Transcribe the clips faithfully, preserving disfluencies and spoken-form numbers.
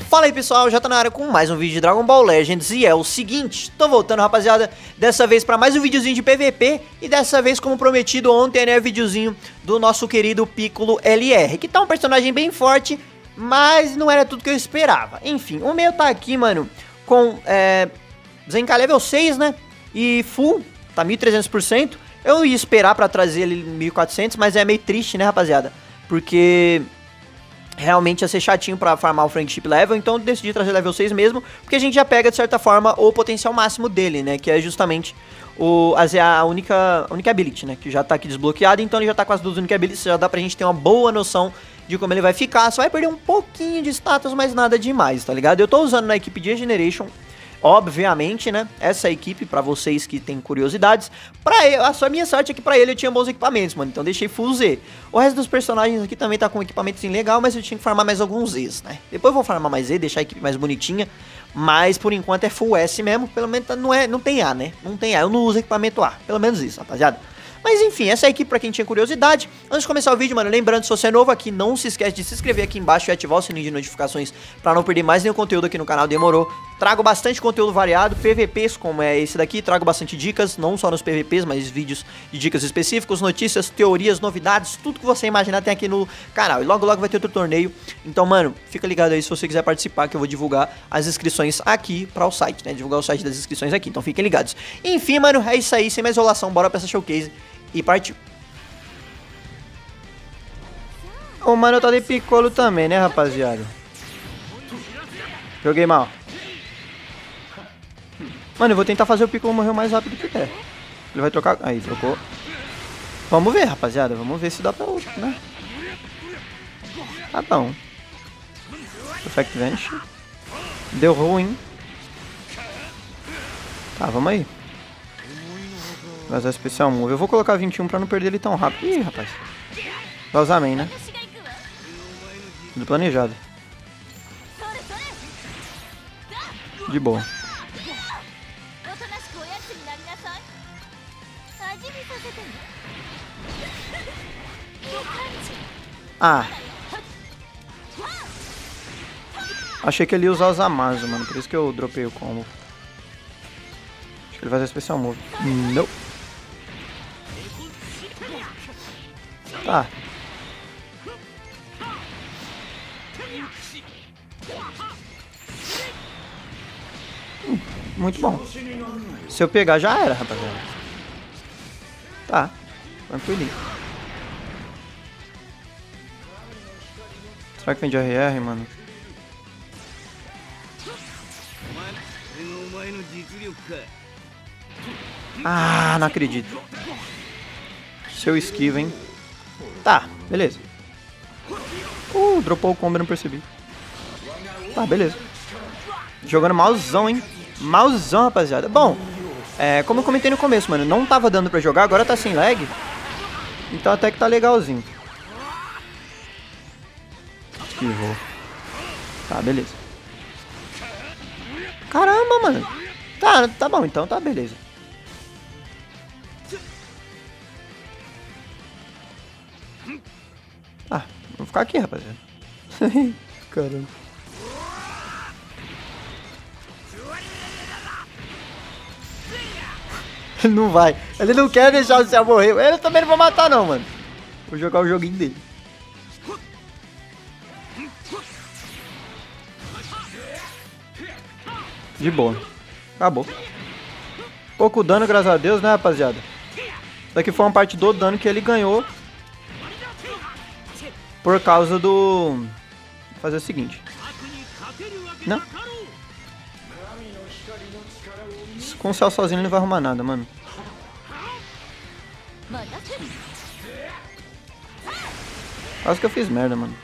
Fala aí pessoal, já tá na área com mais um vídeo de Dragon Ball Legends. E é o seguinte, tô voltando rapaziada, dessa vez pra mais um videozinho de P V P. E dessa vez, como prometido ontem, né, videozinho do nosso querido Piccolo L R, que tá um personagem bem forte, mas não era tudo que eu esperava. Enfim, o meu tá aqui, mano, com é, Zenkai level seis, né, e full, tá mil e trezentos por cento. Eu ia esperar pra trazer ele mil e quatrocentos, mas é meio triste, né rapaziada, porque realmente ia ser chatinho pra farmar o Friendship Level, então eu decidi trazer level seis mesmo, porque a gente já pega, de certa forma, o potencial máximo dele, né, que é justamente o, a, única, a única ability, né, que já tá aqui desbloqueado, então ele já tá com as duas únicas abilities, já dá pra gente ter uma boa noção de como ele vai ficar. Só vai perder um pouquinho de status, mas nada demais, tá ligado? Eu tô usando na equipe de Regeneration, obviamente, né, essa equipe, pra vocês que tem curiosidades. Pra ele, a sua minha sorte é que pra ele eu tinha bons equipamentos, mano, então deixei full Z. O resto dos personagens aqui também tá com equipamentos legal, mas eu tinha que farmar mais alguns Zs, né. Depois eu vou farmar mais Z, deixar a equipe mais bonitinha, mas por enquanto é full S mesmo, pelo menos não, é, não tem A, né, não tem A, eu não uso equipamento A, pelo menos isso, rapaziada. Mas enfim, essa é a equipe pra quem tinha curiosidade. Antes de começar o vídeo, mano, lembrando, se você é novo aqui, não se esquece de se inscrever aqui embaixo e ativar o sininho de notificações pra não perder mais nenhum conteúdo aqui no canal, demorou? Trago bastante conteúdo variado, P V Ps como é esse daqui, trago bastante dicas, não só nos P V Ps, mas vídeos de dicas específicos, notícias, teorias, novidades, tudo que você imaginar tem aqui no canal. E logo logo vai ter outro torneio, então mano, fica ligado aí se você quiser participar, que eu vou divulgar as inscrições aqui pra o site, né, divulgar o site das inscrições aqui, então fiquem ligados. Enfim, mano, é isso aí, sem mais enrolação, bora pra essa showcase. E partiu. O mano tá de Piccolo também, né, rapaziada? Joguei mal. Mano, eu vou tentar fazer o Piccolo morrer o mais rápido que der. Ele vai trocar... Aí, trocou. Vamos ver, rapaziada. Vamos ver se dá pra outro, né? Tá bom. Perfect Vanish. Deu ruim. Tá, vamos aí. Vai usar especial move. Eu vou colocar vinte e um pra não perder ele tão rápido. Ih, rapaz. Vai usar main, né? Tudo planejado. De boa. Ah. Achei que ele ia usar os Amazo, mano. Por isso que eu dropei o combo. Acho que ele vai usar especial move. Não. Tá. Hum, muito bom. Se eu pegar já era, rapaziada. Tá. Tranquilinho. Será que vem de R R, mano? Ah, não acredito. Seu esquivo, hein? Tá, beleza. Uh, dropou o combo, eu não percebi. Tá, beleza. Jogando malzão, hein? Malzão, rapaziada. Bom, é, como eu comentei no começo, mano, não tava dando pra jogar, agora tá sem lag. Então até que tá legalzinho. Esquivou. Tá, beleza. Caramba, mano. Tá, tá bom, então tá, beleza. Ah, vou ficar aqui, rapaziada. Caramba. Ele não vai. Ele não quer deixar o céu morrer. Ele também não vai matar, não, mano. Vou jogar o joguinho dele. De boa. Acabou. Pouco dano, graças a Deus, né, rapaziada? Daqui foi uma parte do dano que ele ganhou. Por causa do... Vou fazer o seguinte. Não. Com o céu sozinho ele não vai arrumar nada, mano. Quase que eu fiz merda, mano.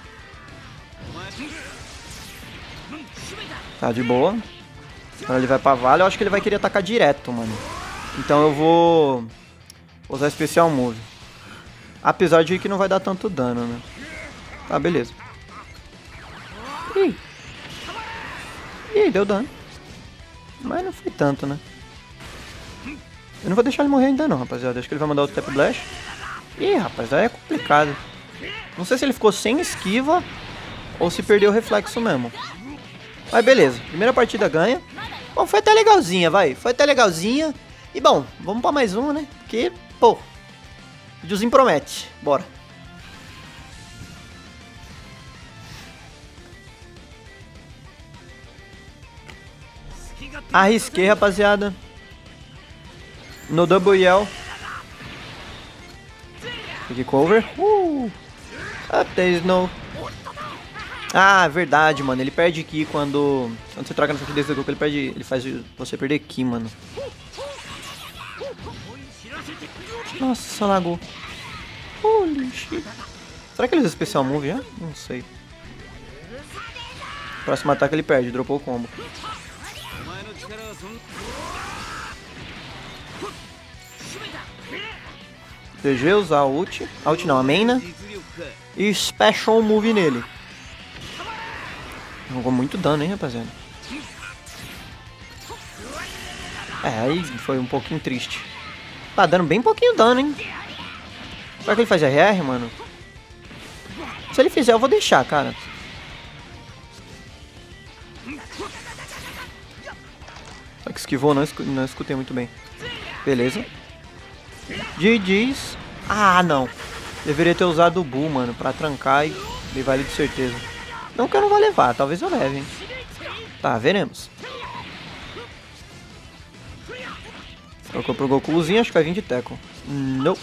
Tá de boa. Agora ele vai pra vala. Eu acho que ele vai querer atacar direto, mano. Então eu vou usar especial move. Apesar de que não vai dar tanto dano, né? Tá, beleza. Ih. Ih, deu dano. Mas não foi tanto, né? Eu não vou deixar ele morrer ainda não, rapaziada. Acho que ele vai mandar outro Tap Blast. Ih, rapaz, aí é complicado. Não sei se ele ficou sem esquiva ou se perdeu o reflexo mesmo. Mas beleza, primeira partida ganha. Bom, foi até legalzinha, vai. Foi até legalzinha. E bom, vamos pra mais uma, né? Porque, pô, videozinho promete. Bora. Arrisquei, rapaziada. No Double Yell. Peguei cover. Uh! Up there no. Ah, verdade, mano. Ele perde Ki quando... Quando você troca na frente desse Goku, ele perde... Ele faz você perder Ki, mano. Nossa, lagou. Holy shit. Será que ele usa especial move já? Não sei. Próximo ataque ele perde, dropou o combo. D G, usar a ult. A ult não, a main, né? E special move nele. Jogou muito dano, hein, rapaziada. É, aí foi um pouquinho triste. Tá dando bem pouquinho dano, hein. Será que ele faz R R, mano? Se ele fizer, eu vou deixar, cara. Só que esquivou, não, escu não escutei muito bem. Beleza. G G's. Ah, não. Deveria ter usado o Bull, mano, pra trancar e levar ele de certeza. Não que eu não vou levar, talvez eu leve, hein. Tá, veremos. Trocou pro Gokuzinho, acho que vai vir de Teco. Não.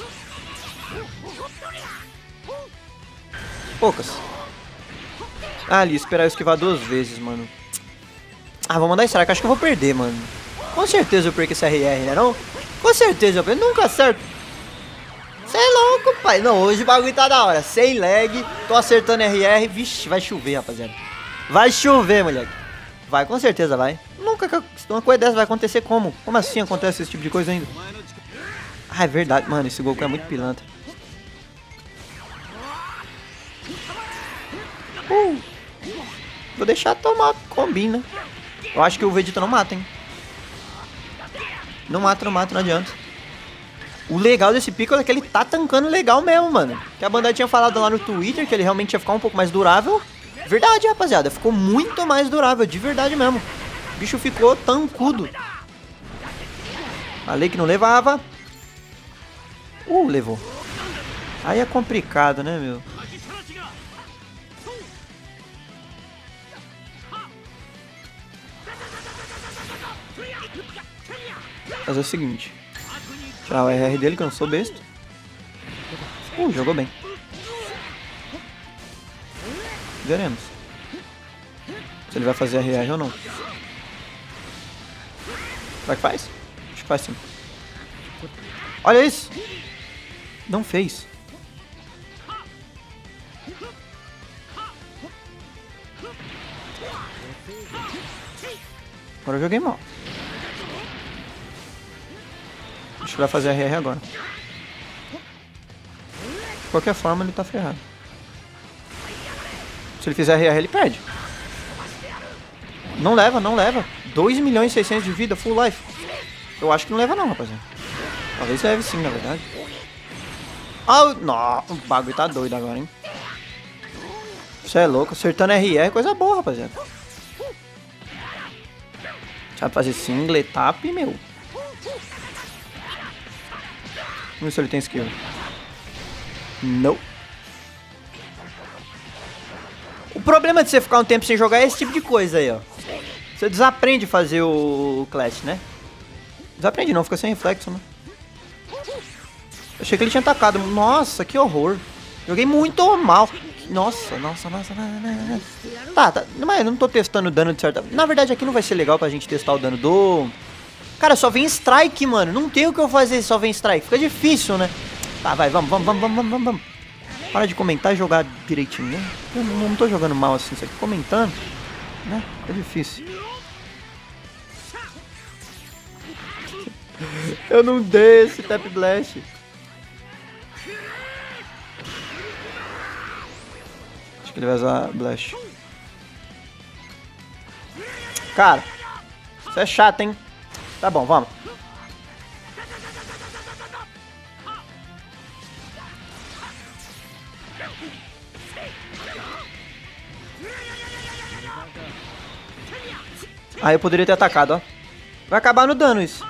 Poucas. Ah, ali, esperar eu esquivar duas vezes, mano. Ah, vou mandar strike, acho que eu vou perder, mano. Com certeza eu perco esse R R, né não? Com certeza eu perco, nunca acerto. Cê é louco, pai. Não, hoje o bagulho tá da hora. Sem lag, tô acertando R R. Vixe, vai chover, rapaziada. Vai chover, moleque. Vai, com certeza vai. Nunca que uma coisa dessa vai acontecer como? Como assim acontece esse tipo de coisa ainda? Ah, é verdade, mano. Esse Goku é muito pilantra. Uh, vou deixar tomar combina. Eu acho que o Vegeta não mata, hein? Não mata, não mata, não adianta. O legal desse Piccolo é que ele tá tancando legal mesmo, mano. Que a Bandai tinha falado lá no Twitter que ele realmente ia ficar um pouco mais durável. Verdade, rapaziada. Ficou muito mais durável, de verdade mesmo. O bicho ficou tancudo. Falei que não levava. Uh, levou. Aí é complicado, né, meu? Fazer o seguinte. Tirar o R R dele, que eu não sou besta. Uh, jogou bem. Veremos. Se ele vai fazer R R ou não. Será que faz? Acho que faz sim. Olha isso! Não fez. Agora eu joguei mal. Acho que vai fazer R R agora. De qualquer forma, ele tá ferrado. Se ele fizer R R, ele perde. Não leva, não leva. dois milhões e seiscentos de vida, full life. Eu acho que não leva não, rapaziada. Talvez leve sim, na verdade. Ah, não, o bagulho tá doido agora, hein. Você é louco, acertando R R é coisa boa, rapaziada. Sabe fazer single, tap, meu. Vamos ver se ele tem skill. Não. O problema de você ficar um tempo sem jogar é esse tipo de coisa aí, ó. Você desaprende a fazer o Clash, né? Desaprende não, fica sem reflexo, né? Achei que ele tinha atacado. Nossa, que horror. Joguei muito mal. Nossa, nossa, nossa, nossa. Tá, tá. Mas eu não tô testando o dano de certa... Na verdade, aqui não vai ser legal pra gente testar o dano do... Cara, só vem strike, mano. Não tem o que eu fazer se só vem strike. Fica difícil, né? Tá, vai, vamos, vamos, vamos, vamos, vamos, vamos. Para de comentar e jogar direitinho, né? Eu não, não tô jogando mal assim, só que comentando, né? É difícil. Eu não dei esse Tap Blast. Acho que ele vai usar Blast. Cara, isso é chato, hein? Tá bom, vamos. Ah, eu poderia ter atacado, ó. Vai acabar no dano isso.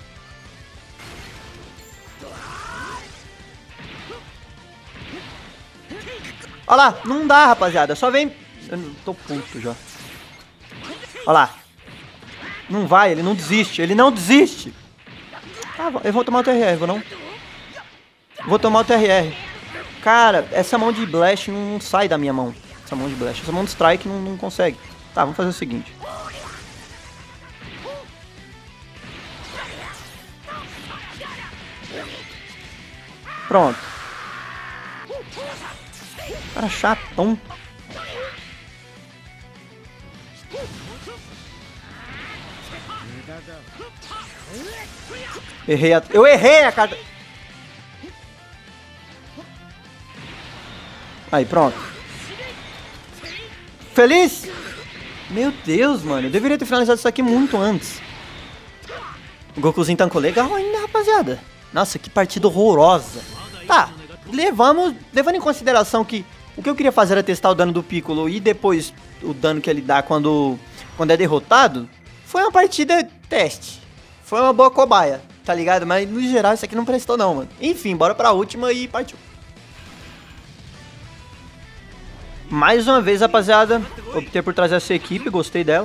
Olha lá, não dá, rapaziada. Só vem... Eu não- tô puto já. Olha lá. Não vai, ele não desiste. Ele não desiste. Ah, eu vou tomar o T R R, vou não? Vou tomar o T R R. Cara, essa mão de Blast não sai da minha mão. Essa mão de Blast. Essa mão de Strike não, não consegue. Tá, vamos fazer o seguinte. Pronto. Cara chatão. Errei a... Eu errei a carta. Aí, pronto. Feliz? Meu Deus, mano. Eu deveria ter finalizado isso aqui muito antes. O Gokuzinho tancou legal ainda, rapaziada. Nossa, que partida horrorosa. Tá, levamos... Levando em consideração que o que eu queria fazer era testar o dano do Piccolo e depois o dano que ele dá quando, quando é derrotado, foi uma partida teste. Foi uma boa cobaia, tá ligado? Mas no geral isso aqui não prestou não, mano. Enfim, bora pra última e partiu. Mais uma vez, rapaziada, optei por trazer essa equipe, gostei dela.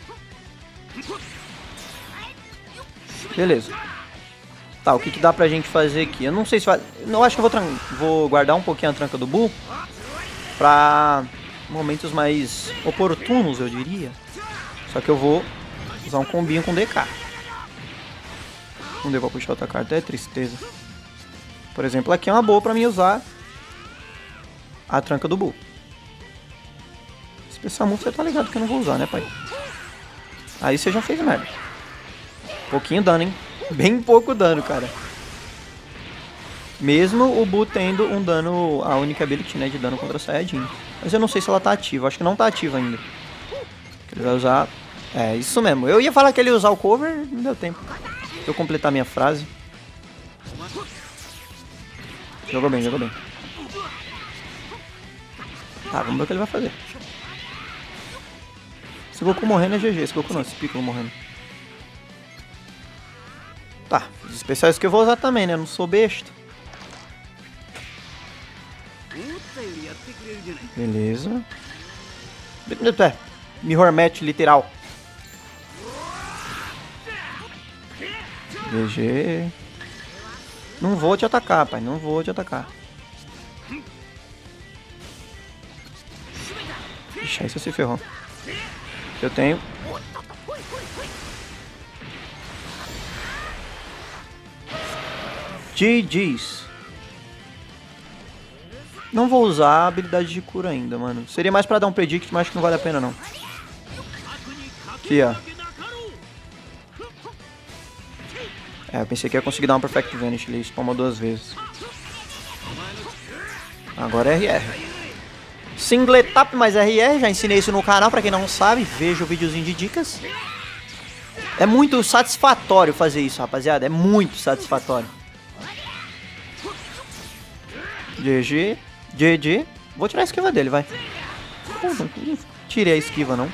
Beleza. Tá, o que, que dá pra gente fazer aqui? Eu não sei se vai... Eu acho que eu vou, tran... vou guardar um pouquinho a tranca do Bull pra momentos mais oportunos, eu diria. Só que eu vou usar um combinho com D K. Não deu pra puxar outra carta, é tristeza. Por exemplo, aqui é uma boa pra mim usar a tranca do Bull. Especial Move você tá ligado que eu não vou usar, né, pai? Aí você já fez merda. Pouquinho dano, hein? Bem pouco dano, cara. Mesmo o Bull tendo um dano, a única ability, né, de dano contra a Saiyajin. Mas eu não sei se ela tá ativa, acho que não tá ativa ainda. Ele vai usar... É, isso mesmo. Eu ia falar que ele ia usar o cover, não deu tempo. Deixa eu completar minha frase. Jogou bem, jogou bem. Tá, vamos ver o que ele vai fazer. Esse Goku morrendo é G G, esse Goku não, esse Piccolo morrendo. Tá, os especiais que eu vou usar também, né? Eu não sou besta. Beleza. Mirror Match literal. G G. Não vou te atacar, pai. Não vou te atacar. Ixi, aí você se ferrou. Eu tenho. G G's. Não vou usar a habilidade de cura ainda, mano. Seria mais pra dar um predict, mas acho que não vale a pena, não. Aqui, ó. É, eu pensei que ia conseguir dar um Perfect Vanish. Ele spamou duas vezes. Agora é R R. Singlet Tap mais R R. Já ensinei isso no canal, pra quem não sabe. Veja o videozinho de dicas. É muito satisfatório fazer isso, rapaziada. É muito satisfatório. G G. G G. Vou tirar a esquiva dele, vai. Pô, não, não tirei a esquiva, não.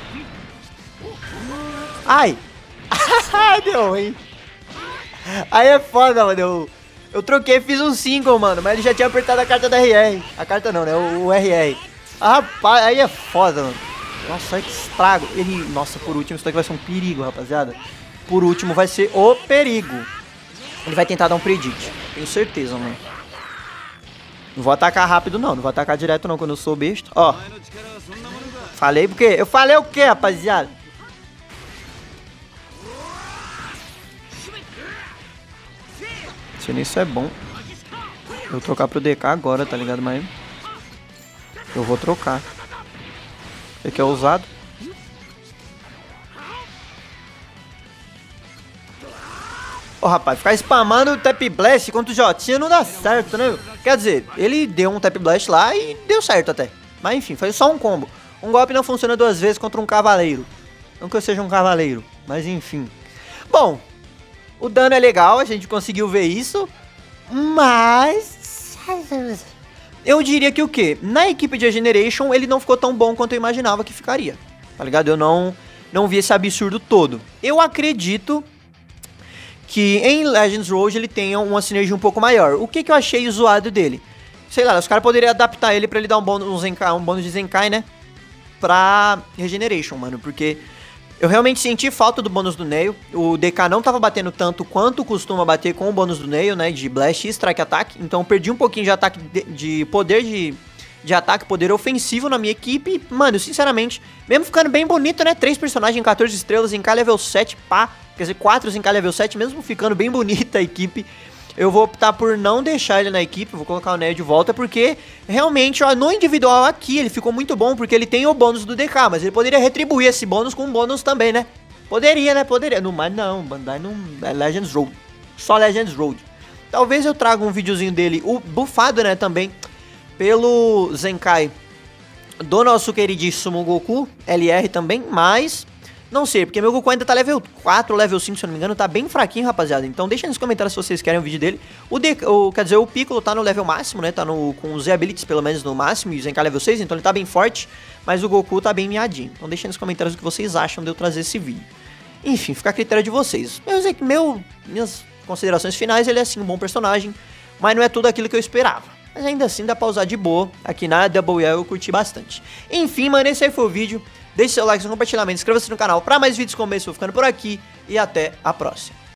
Ai! Deu ruim. Aí é foda, mano. Eu, eu troquei, fiz um single, mano. Mas ele já tinha apertado a carta da R R. A carta não, né? O, o R R. Ah, rapaz, aí é foda, mano. Nossa, olha que estrago. Ele... Nossa, por último, isso daqui vai ser um perigo, rapaziada. Por último, vai ser o perigo. Ele vai tentar dar um predict. Tenho certeza, mano. Não vou atacar rápido, não. Não vou atacar direto, não, quando eu sou besta. Ó. Falei porque... Eu falei o quê, rapaziada? Se nisso é bom. Eu vou trocar pro D K agora, tá ligado? Mas... Eu vou trocar. Ele que é ousado. Ô, oh, rapaz, ficar spamando o Tap Blast contra o Jotinha não dá certo, né? Quer dizer, ele deu um Tap Blast lá e deu certo até. Mas enfim, foi só um combo. Um golpe não funciona duas vezes contra um cavaleiro. Não que eu seja um cavaleiro, mas enfim. Bom, o dano é legal, a gente conseguiu ver isso. Mas... eu diria que o quê? Na equipe de Generation ele não ficou tão bom quanto eu imaginava que ficaria. Tá ligado? Eu não... não vi esse absurdo todo. Eu acredito que em Legends Road ele tenha uma sinergia um pouco maior. O que que eu achei zoado dele? Sei lá, os caras poderiam adaptar ele pra ele dar um bônus, um, Zenkai, um bônus de Zenkai, né? Pra Regeneration, mano, porque eu realmente senti falta do bônus do Nail. O D K não tava batendo tanto quanto costuma bater com o bônus do Nail, né? De Blast e Strike Attack. Então eu perdi um pouquinho de ataque, de, de poder de... de ataque, poder ofensivo na minha equipe. Mano, sinceramente, mesmo ficando bem bonito, né? três personagens, catorze estrelas, em K level sete, pá. Quer dizer, quatro em K level sete, mesmo ficando bem bonita a equipe. Eu vou optar por não deixar ele na equipe, vou colocar o Neo de volta, porque realmente, ó, no individual aqui ele ficou muito bom, porque ele tem o bônus do D K, mas ele poderia retribuir esse bônus com um bônus também, né? Poderia, né? Poderia. No, mas não, Bandai não... É Legends Road. Só Legends Road. Talvez eu traga um videozinho dele, o bufado, né, também, pelo Zenkai do nosso queridíssimo Goku, L R também, mas não sei, porque meu Goku ainda tá level quatro, level cinco, se eu não me engano, tá bem fraquinho, rapaziada. Então deixa nos comentários se vocês querem o vídeo dele. O, D, o quer dizer, o Piccolo tá no level máximo, né, tá no, com os Z-Abilities pelo menos no máximo, e o Zenkai level seis, então ele tá bem forte, mas o Goku tá bem miadinho. Então deixa nos comentários o que vocês acham de eu trazer esse vídeo. Enfim, fica a critério de vocês. Meu, meu, minhas considerações finais, ele é sim um bom personagem, mas não é tudo aquilo que eu esperava. Mas ainda assim dá pra usar de boa. Aqui na Double L eu curti bastante. Enfim, mano, esse aí foi o vídeo. Deixe seu like, seu compartilhamento, inscreva-se no canal pra mais vídeos como esse. Vou ficando por aqui e até a próxima.